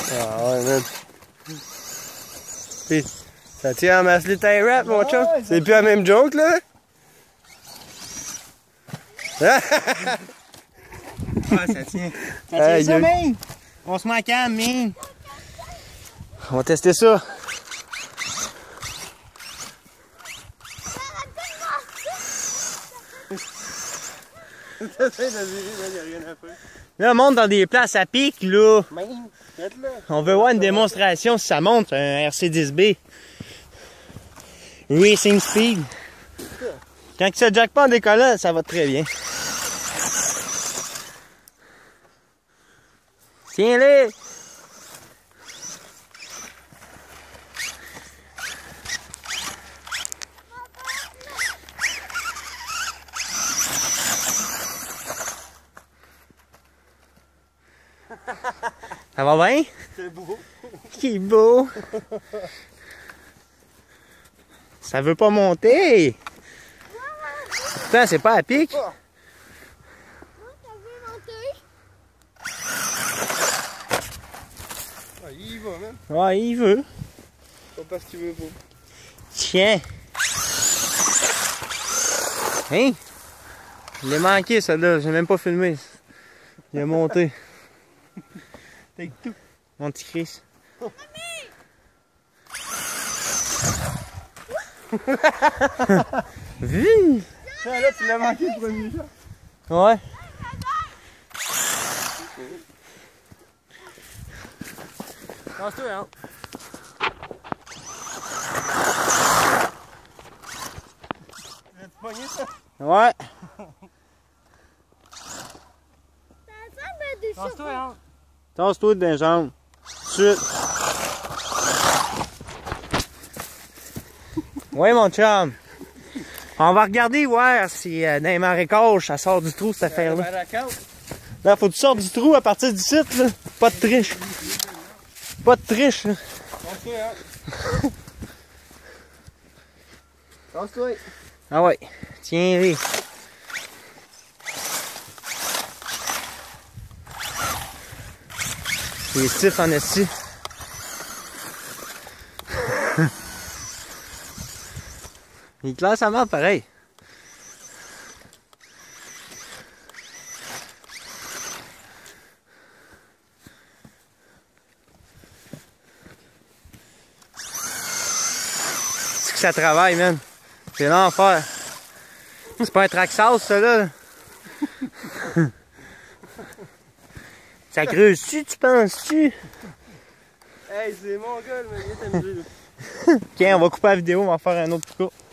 Ah ouais, man. Puis, ça tient en masse les tie wrap, mon chum. C'est plus la même joke, là. Ah, ça tient. Ça tient ça, man. On se met à calme, man. On va tester ça. Là, on monte dans des places à pic, là. On veut voir une démonstration si ça monte, un RC10B. Racing Speed. Quand il se jack pas en décollant, ça va très bien. Tiens-les! Ça va bien? C'est beau. Qui est beau! Ça veut pas monter! Putain, c'est pas à pic! Ça veut monter. Ah, il y va, man. Ouais, il veut. Pas parce qu'il veut pas. Tiens! Hein? Je l'ai manqué, celle-là. J'ai même pas filmé. Il a monté. Take two. Mon petit Chris. Vu! Tiens, là, tu l'as manqué le premier jour. Ouais. Lance-toi, hein. Tu pogné ça? Ouais. Ça met des Lance-toi, hein. Tasse-toi dans les jambes. Suite. Ouais, mon chum. On va regarder voir si dans les marécages, ça sort du trou, cette affaire-là. Là, faut que tu sortes du trou à partir du site, là. Pas de triche. Pas de triche, là. Lance-toi, hein. Lance-toi. Ah ouais. Tiens-les. Il est stiff en esti. Il est classe à mort pareil. C'est que ça travaille, man. C'est l'enfer. C'est pas un traxas, ça, là. Ça creuse-tu, tu penses-tu? Hey, c'est mon gars, mais viens t'amuser, là. Tiens, on va couper la vidéo, on va faire un autre coup.